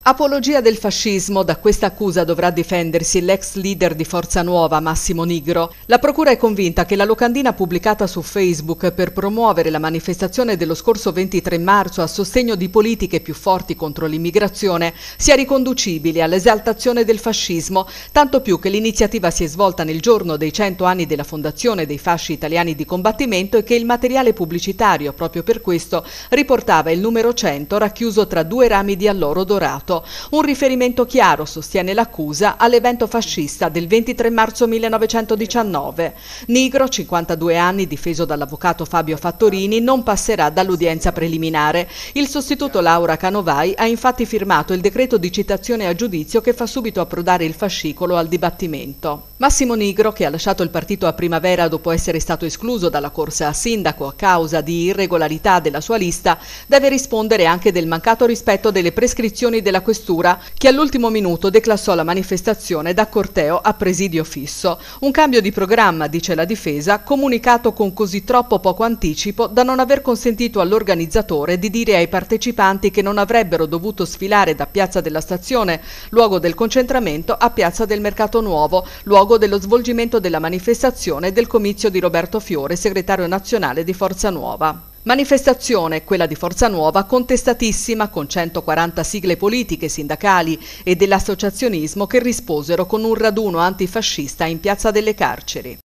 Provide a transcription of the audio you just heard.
Apologia del fascismo, da questa accusa dovrà difendersi l'ex leader di Forza Nuova, Massimo Nigro. La procura è convinta che la locandina pubblicata su Facebook per promuovere la manifestazione dello scorso 23 marzo a sostegno di politiche più forti contro l'immigrazione sia riconducibile all'esaltazione del fascismo, tanto più che l'iniziativa si è svolta nel giorno dei 100 anni della fondazione dei fasci italiani di combattimento e che il materiale pubblicitario, proprio per questo, riportava il numero 100 racchiuso tra due rami di alloro dorato. Un riferimento chiaro, sostiene l'accusa, all'evento fascista del 23 marzo 1919. Nigro, 52 anni, difeso dall'avvocato Fabio Fattorini, non passerà dall'udienza preliminare. Il sostituto Laura Canovai ha infatti firmato il decreto di citazione a giudizio che fa subito approdare il fascicolo al dibattimento. Massimo Nigro, che ha lasciato il partito a primavera dopo essere stato escluso dalla corsa a sindaco a causa di irregolarità della sua lista, deve rispondere anche del mancato rispetto delle prescrizioni della questura, che all'ultimo minuto declassò la manifestazione da corteo a presidio fisso. Un cambio di programma, dice la difesa, comunicato con così troppo poco anticipo da non aver consentito all'organizzatore di dire ai partecipanti che non avrebbero dovuto sfilare da Piazza della Stazione, luogo del concentramento, a Piazza del Mercato Nuovo, luogo dello svolgimento della manifestazione e del comizio di Roberto Fiore, segretario nazionale di Forza Nuova. Manifestazione, quella di Forza Nuova, contestatissima, con 140 sigle politiche, sindacali e dell'associazionismo che risposero con un raduno antifascista in Piazza delle Carceri.